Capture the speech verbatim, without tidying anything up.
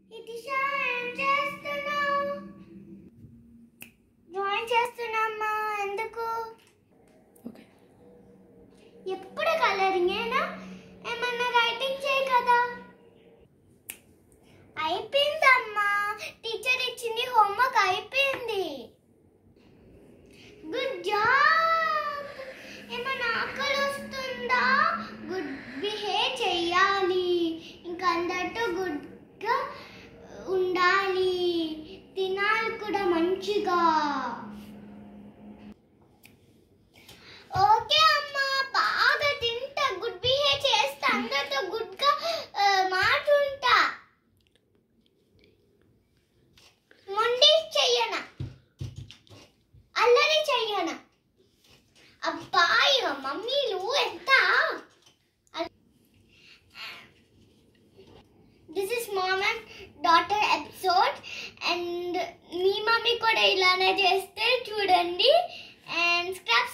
ఇతిషా ఏం చేస్తున్నావు? డ్రాయింగ్ చేస్తున్నామ్మా. ఎందుకు? ఓకే. ఎప్పుడు కలరింగేనా? ఏమన్నా రైటింగ్ చేయి కదా. అయిపోయిందమ్మా. టీచర్ ఇచ్చింది హోంవర్క్ అయిపోయింది. Good job. ఏమన్నా ఆకలి వస్తుందా? గుడ్ బిహేవ్ చెయ్యాలి. ఇంకా అందరితో గుడ్గా ఉండాలి. తినాలి కూడా మంచిగా. ఓకే అమ్మా, బాగా తింటా, గుడ్ బిహేవ్ చేస్తా, అందరితో గుడ్గా మాట్లాడుంటా. మొండి చెయ్యనా, అల్లరి చెయ్యనా? అబ్బాయి మమ్మీలు ఎంత. This is mom and daughter episode. And మీ మమ్మీ కూడా ఇలానే చేస్తే చూడండి. And scraps